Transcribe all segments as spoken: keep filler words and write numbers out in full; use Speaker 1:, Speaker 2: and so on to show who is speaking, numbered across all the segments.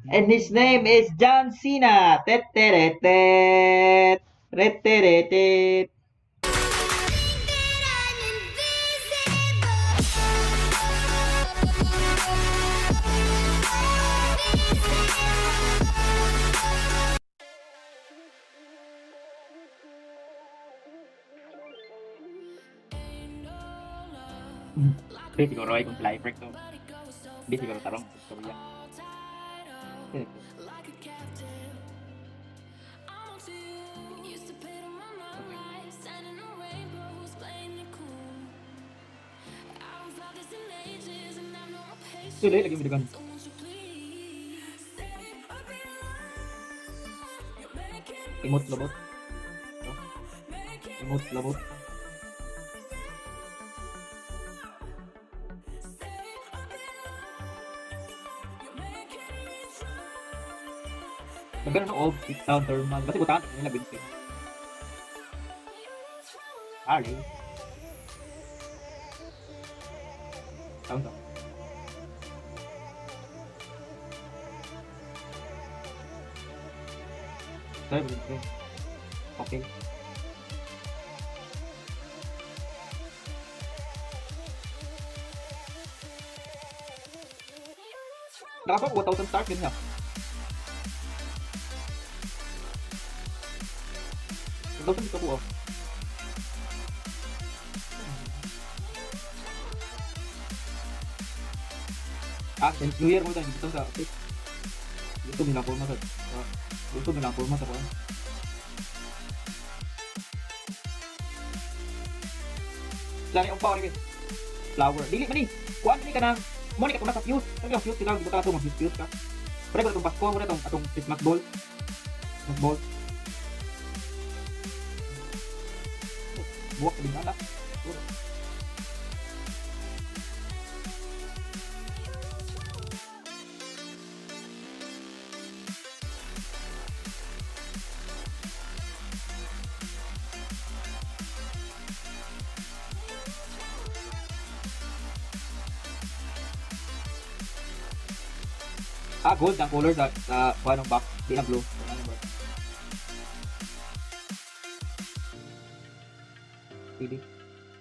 Speaker 1: And his name is John Cena. Tet tet tet. Tet tet tet. Hindi siguro ay kung fly break to. Hindi siguro tarong sa storya. Tuloy lagi mo dagan. Imot lobot. Imot lobot. Magkano ng old sound thermal. Kasi butaan nila binti. Ali. Sound sound. Sorry, binti. Okay. Nakapa one thousand start din niya. one thousand dito po oh. Ah, then New Year mo tayo dito sa okay. YouTube nilang format at uh, YouTube nilang format ako. Lari ang power flower. Dili man ni. Kuan ni kanang mo ni ka tuna sa fuse. Kaya ang fuse sila gibuta ato mag-fuse ka. Pero ko itong Pasko mo na itong atong Christmas ball. Christmas ball. Buwak ka din ala. Ah, gold ang color sa sa kuha ng box. Di na blue. P D.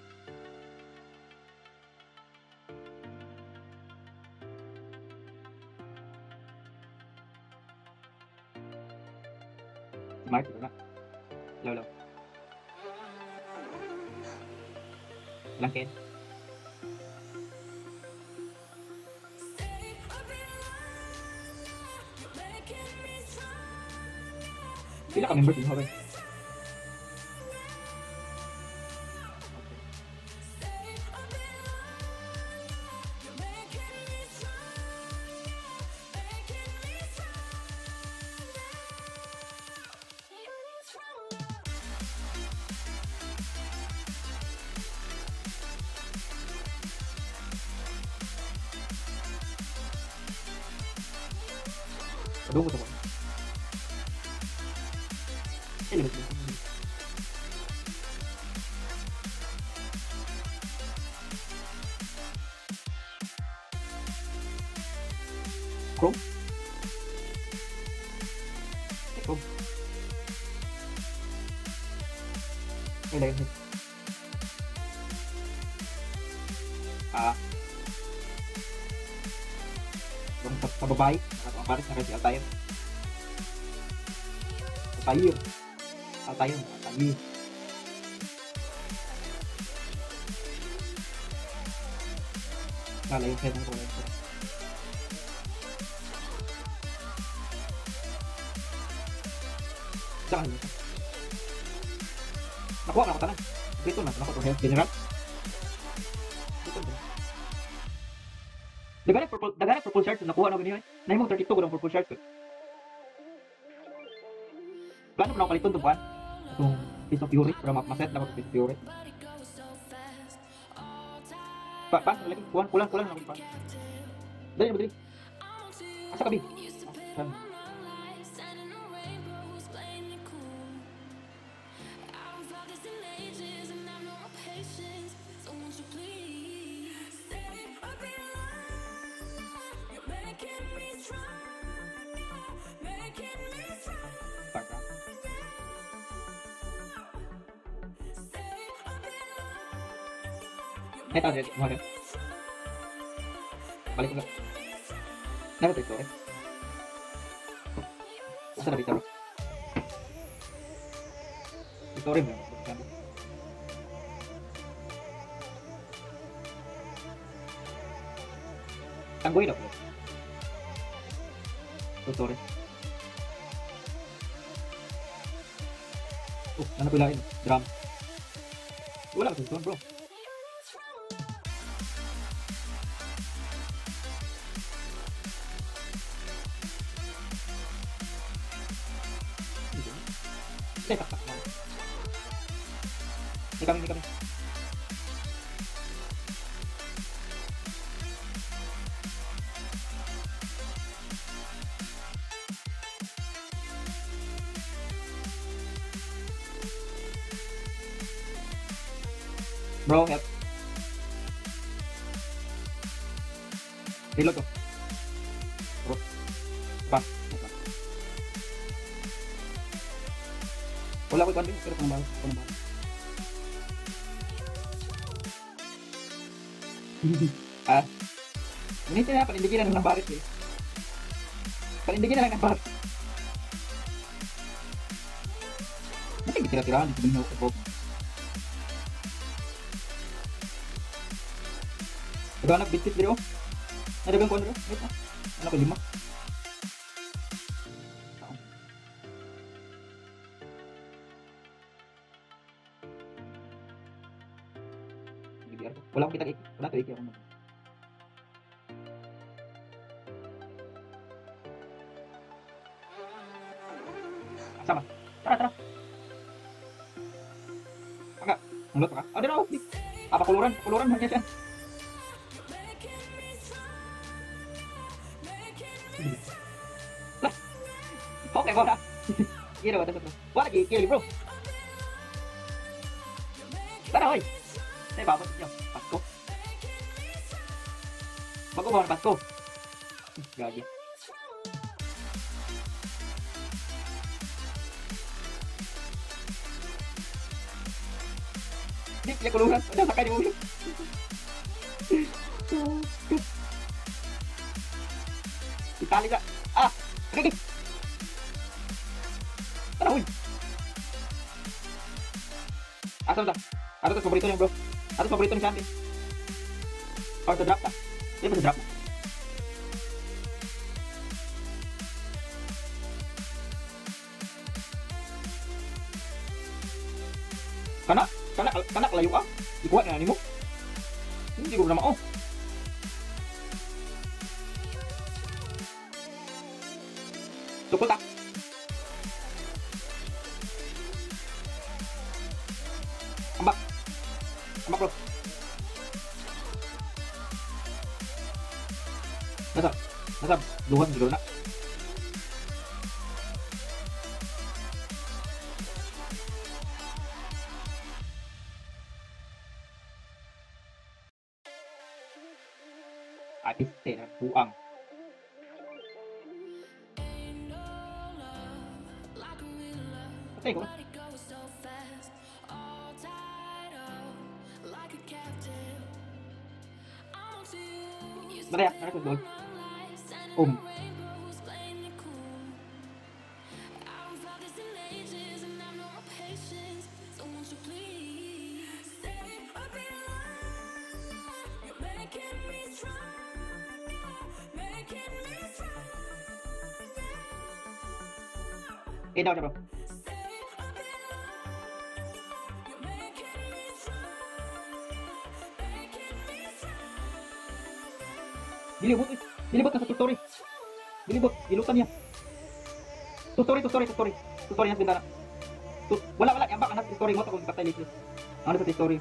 Speaker 1: Smart ito na. Low, low. Langkin. Pila ka members din ho ba? Aduh ko ito ba? Ini betul. Chrome. Chrome. Ini lagi. Ah. Kung sa babae, nakakapalit na kasi Altair. Altair. Altair, Altair. Kala yung head ng kulay. Saan ka nito? Nakuha na ako tanan. Dito na, nakuha itong health general. Dito na. Dagana purple, dagana purple shirt na nakuha na ganyan. Nahimong thirty-two ko ng purple shirt ko. Plano mo na ako kaliton itong buwan. Itong piece of fury, para maset na ako piece of fury. Pa, pa, lagi, kulang, kulang, kulang na ako pa. Dali, dali. Asa ka, Bi? Ah, Start ka. Ito, ito, ito. Balik ko. Narito ito, eh. Asa na bitaw? Ito rin, eh. Tangguin ako. Ito rin. Oh, ano pala yun? Drum. Wala ka sa bro. Hindi, taktak mo. Hindi kami, hindi kami. Bro, help. Reload ko. Bro. Pa. Wala ko ibang pero kung mahal. Kung mahal. Ah. Minit na, panindigin na lang ng barit eh. Panindigin na lang ng barit. Mati tira-tirahan. Hindi mo ko. Diba nag-bitit video? Nadabang ko ano? Wait na. Ano ko lima? Wala akong kitang iki. Wala ito iki ako naman. Sama. Tara, tara. Agak. Mulot ka? Ah, di na ako. Apa kuluran? Kuluran hanya siya. Okay, wala. Gila, wala sa wala, gigili bro. Tara, hoy. Saya babot niyo. Pasko. Magkubawa na Pasko. Gagi. Hindi, kaya kulungan. Wala, sakay ni Mumi. Itali ka. Ah! Gagi! Tara, huy! Asa mo sa? Ato ito, paborito niya bro. Ato paborito ni Sandy. Or to drop ka. Hindi ba sa drop na? Kana? Kana? Kana kalayo ka? Ikuha na nani mo? Hindi ko na mao. Tukot ah. Ambak. Ambak bro. Nasab. Nasab. Luhan siguro na. Atiste na buang. Patay ko na. Madaya, nakasod doon. Um. Eh, daw na bro. Dilibot eh. Dilibot ka sa tutori. Dilibot. Dilutan niya. Tutori, tutori, tutori. Tutori niya sa bintana. Tut wala, wala. Yambak. Anak tutori mo. Takong patay litis. Ano sa tutori?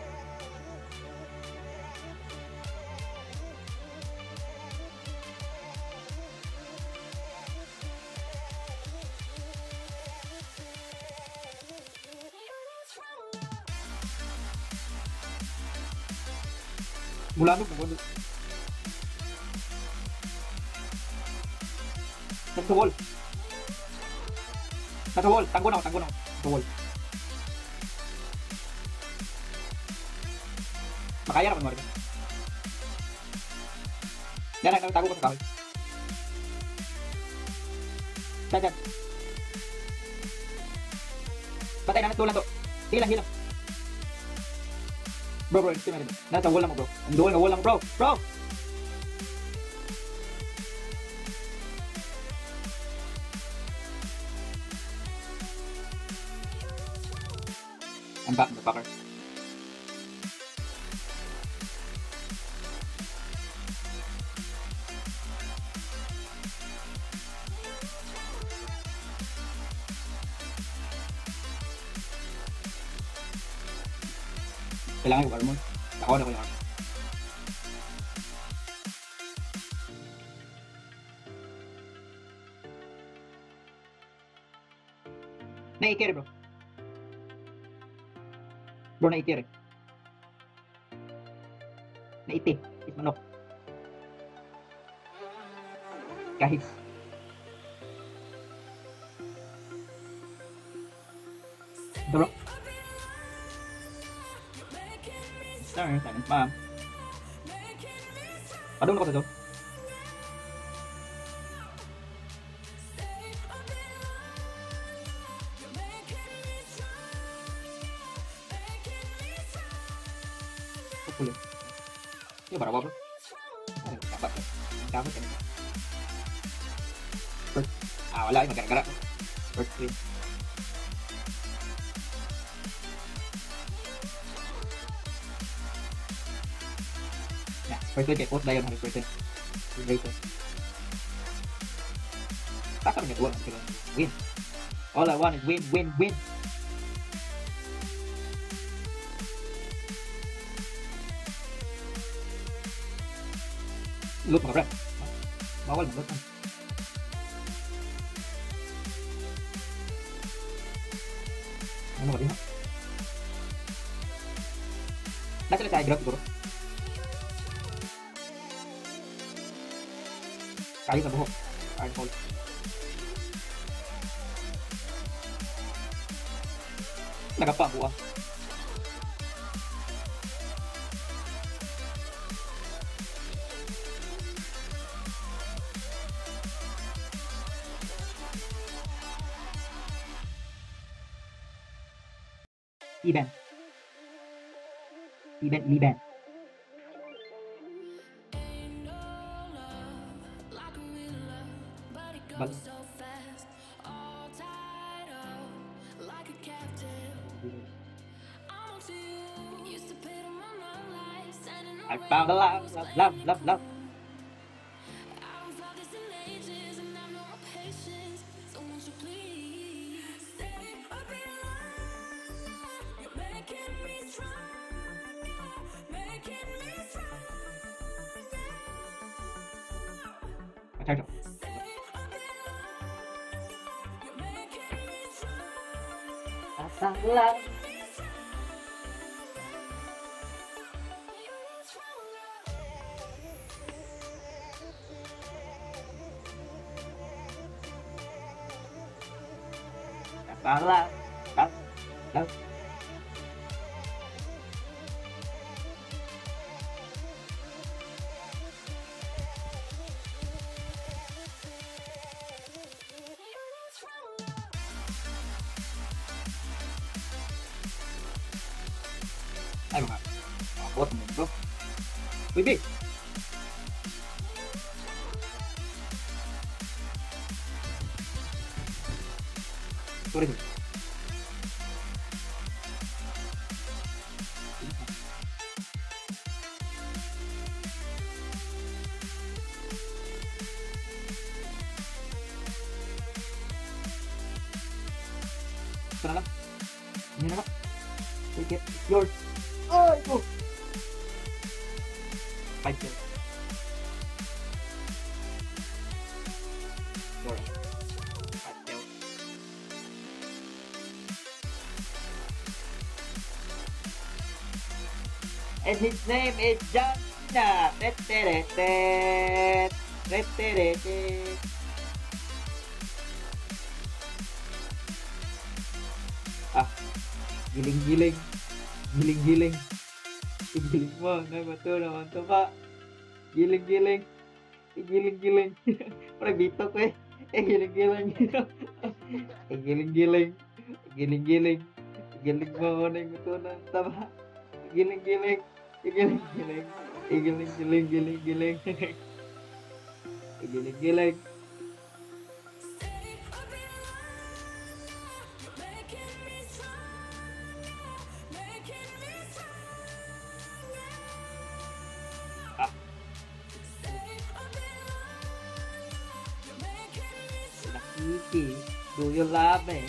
Speaker 1: Mulanog. Mulanog. Sa wall. Nasa wall. Tanggo na ako, tanggo na ako. Nasa wall. Makaya naman mo rin. Yan na, tago ko sa kahoy. Dyan, dyan. Patay na, natulan to. Hilang, hilang. Bro, bro, still na rin. Nasa wall lang mo, bro. Ang duwal na wall lang, bro. Bro! I'm back, motherfucker. Kailangan yung armor. Ako na ko yung armor. Na-i-carry bro. Bro, na-i-carry. Na-iti. Is manok. Kahit. Ito bro. Sorry, silent ma'am. Padung na ko sa job. Hopefully. Ini berapa bro? Ada dapat ya? Dapat kan? First, ah wala ini gara-gara. First three. Ya, first three kayak post dayon harus first three. Later. Takkan punya dua kan? Win. All I want is win, win, win. Loot mga brad. Bawal mag-loot man. Ano ba din ha? Nasa na sa high ground siguro. Kayo sa buhok. Iron hole. Nagapa buwa. Liban. Liban, Liban. Bal. I found a love, love, love, love, love. Attack him. That's a love. That's a love. Love. Love. Ay mga kapot mo bro. Pwede. Sorry. Ito na lang. Hindi na lang. Take it. It's yours. Oh, ito. Five kills. Four. Five kills. And his name is Janna. Teteretet. Teteretet. Giling-giling. Giling-giling. Giling mo. Nabato naman to pa. Giling-giling. Giling-giling. Parang bito ko eh. Eh, giling-giling. Eh, giling-giling. Giling-giling. Giling mo. Nabato na tama. Giling-giling. Giling-giling. Giling-giling. Giling-giling. Giling-giling. Kiki, do you love me?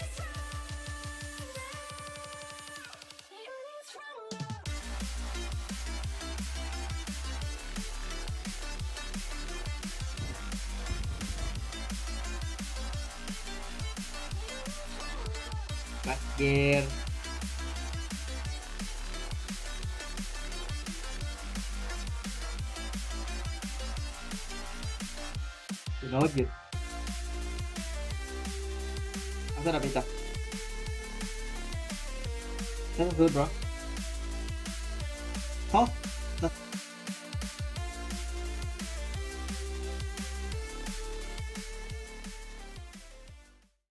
Speaker 1: Last gear. Sunod yun. Asa na pita? That's good, bro. Huh?